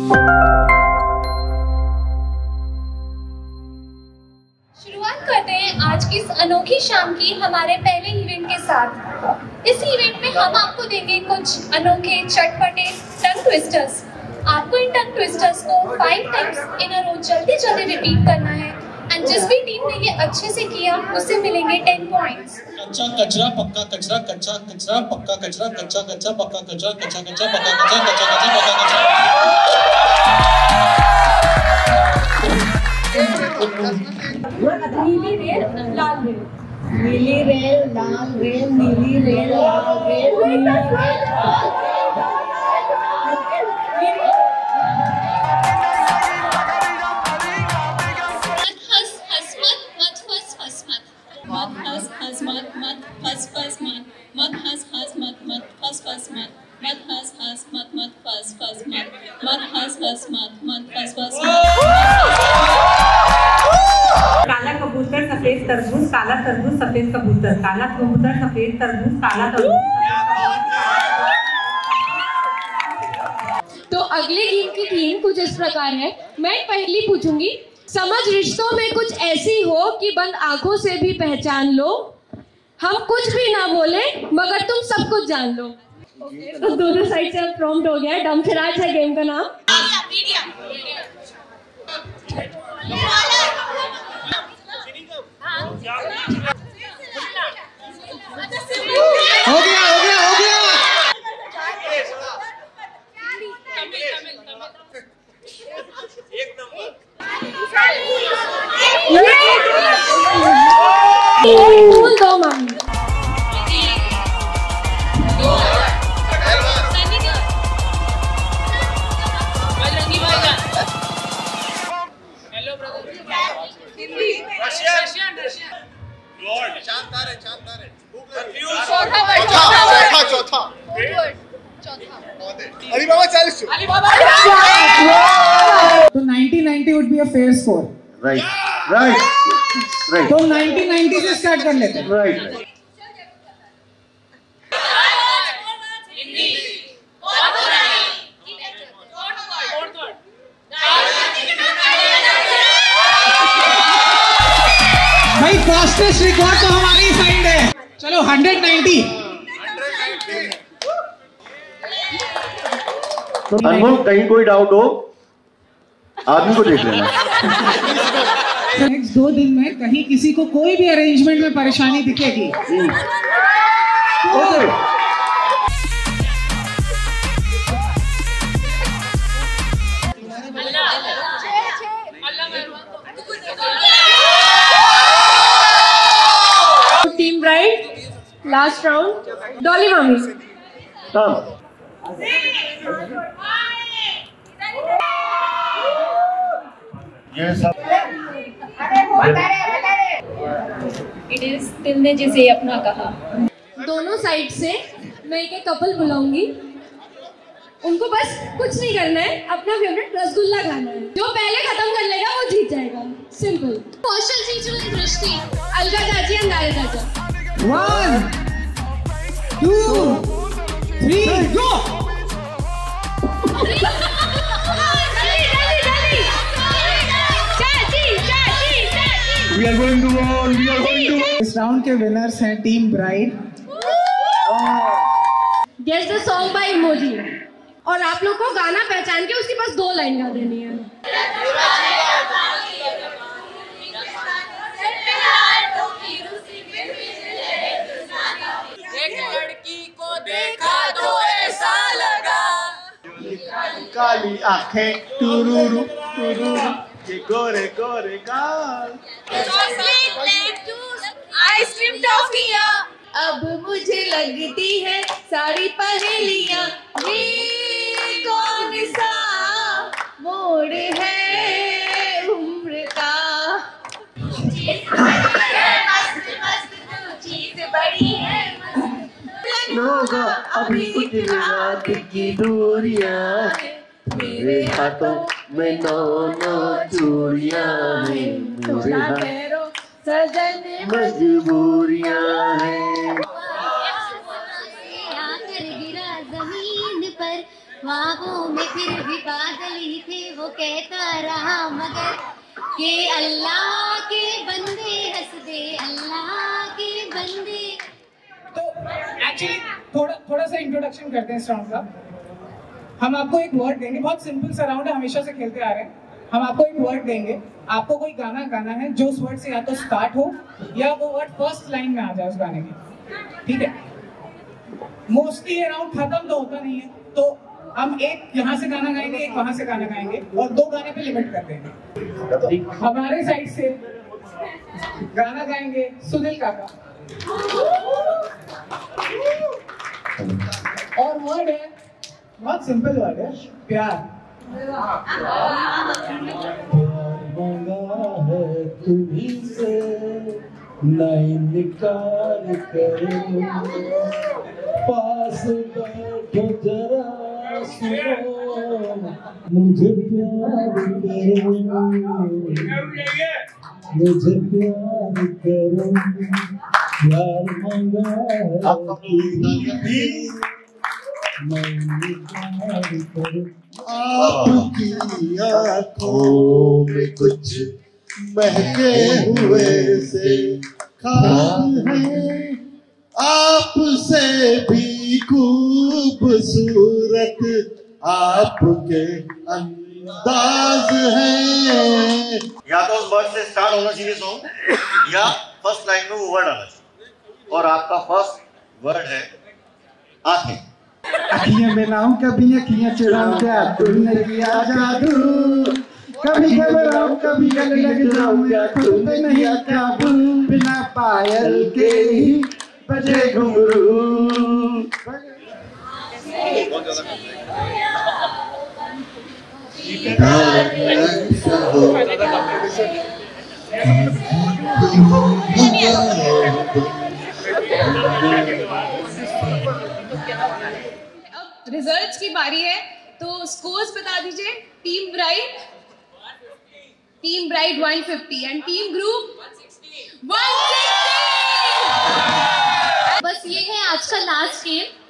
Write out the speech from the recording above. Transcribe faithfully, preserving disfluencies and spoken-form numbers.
शुरुआत करते हैं आज की इस अनोखी शाम की हमारे पहले इवेंट के साथ। इस इवेंट में हम आपको देंगे कुछ अनोखे चटपटे टंग ट्विस्टर्स। आपको इन टंग ट्विस्टर्स को five times in a row जल्दी जल्दी रिपीट करना है एंड जिस भी टीम ने ये अच्छे से किया उसे मिलेंगे टेन पॉइंट्स। कच्चा कचरा पक्का कचरा, कच्चा कचरा पक्का कचरा, कच्चा कच्चा पक्का कचरा, कच्चा कच्चा पक्का कचरा, कच्चा कच्चा पक्का कचरा। नीली रेल लाल रेल, नीली रेल लाल रेल, नीली रेल लाल रेल, नीली रेल मत हंस हंस मत मत फस फस मत मत हंस हंस मत मत फस फस मत मत हंस हंस मत मत फस फस मत मत हंस हंस मत मत फस फस मत। काला कबूतर सफेद तरबूज, काला तरबूज सफेद कबूतर, काला कबूतर सफेद तरबूज, काला तरबूज। तो अगले गीत की थीम कुछ इस प्रकार है। मैं पहली पूछूंगी, समझ रिश्तों में कुछ ऐसी हो कि बंद आंखों से भी पहचान लो, हम कुछ भी ना बोले मगर तुम सब कुछ जान लो। okay, तो दोनों साइड से प्रॉम्प्ट हो गया। डमशराज है गेम का नाम। हो गया हो गया हो गया। एक नंबर। फूल दो मांग। Hello brother. Hindi Russian Russian lord शानदार है शानदार है। चौथा वर्ड, चौथा वर्ड, चौथा चौथा अलीबाबा चालीस। तो nineteen ninety would be a fair score. Right, right, right. तो नाइनटीन नाइंटी से स्टार्ट कर लेते हैं। Right, right. भाई फास्टेस्ट रिकॉर्ड तो हमारी साइड है। चलो हंड्रेड नाइंटी। अनुभव कहीं कोई डाउट हो आदमी को देख लेना। नेक्स्ट दो दिन में कहीं किसी को कोई भी अरेंजमेंट में परेशानी दिखेगी तो team bride last round Dolly मामी। ये सब इट इज दिल ने जिसे अपना कहा। दोनों साइड से मैं एक कपल बुलाऊंगी, उनको बस कुछ नहीं करना है, अपना फेवरेट रसगुल्ला खाना है। जो पहले खत्म कर लेगा वो जीत जाएगा। सिंपल। कौशल जीजू एंड दृष्टि, अलगा चाची एंड गाया चाचा। One two three go. We are going to win. We are going to win. इस राउंड के विनर्स हैं team bride. Guess the song by emoji. और आप लोग को गाना पहचान के उसके पास दो लाइन गा देनी है। एक लड़की को देखा तो ऐसा लगा, काली आंखें टुरुरु टुरुरु के गोरे गोरे गाल। आइसक्रीम टॉफियां अब मुझे लगती है सारी पहेलियां, ये कौन सा मोड़ है उम्र का। चीज बड़ी है लोगा अभी कुछ रात की दूरियां, मेरे हाथों में नौ नौ चूड़ियां हैं, मेरे हाथों सजन मजबूरियां हैं। आकर गिरा जमीन पर, ख्वाबों में फिर भी बादल ही वो कहता रहा मगर के अल्लाह के बंदे हंस दे, अल्लाह के बंदे। तो एक्चुअली थोड़ा थोड़ा सा इंट्रोडक्शन करते हैं इस राउंड का। हम आपको एक वर्ड देंगे, बहुत सिंपल सा राउंड है, हमेशा से खेलते आ रहे हैं। हम आपको एक वर्ड देंगे, आपको कोई गाना गाना है जो उस वर्ड से या तो स्टार्ट हो या वो वर्ड फर्स्ट लाइन में आ जाए उस गाने की, ठीक है। मोस्टली ये राउंड खत्म तो होता नहीं है, तो हम एक यहाँ से गाना गाएंगे, एक वहां से गाना गाएंगे और दो गाने पे लिमिट कर देंगे। हमारे साइड से गाना गाएंगे सुनील काका और वर्ड है बहुत सिंपल वर्ड है, प्यार। मांगा है तुम्ही से ना इनकार करो, पास बैठो जरा सुनो, मुझे प्यार करो, मुझे प्यार करो, प्यार मांगा है तुम्ही मैं इनकार करो। आपकी आँखों में कुछ महके हुए से खाब है, आपसे भी खूबसूरत आपके अंदाज है। या तो उस वर्ड से स्टार्ट होना चाहिए सॉन्ग या फर्स्ट लाइन में वो वर्ड आना चाहिए, और आपका फर्स्ट वर्ड है आंखें। अखियां मिलाऊं कभी अखियां चुराऊं, क्या तुमने किया जादू, कभी घबराऊं कभी गले लग जाऊं, क्या तुम पे नहीं काबू, बिना पायल के ही बजे घुंघरू। अब रिजल्ट्स की बारी है, तो स्कोर्स बता दीजिए। Team bright team bright one fifty and team group one sixty। बस ये है आज का लास्ट गेम।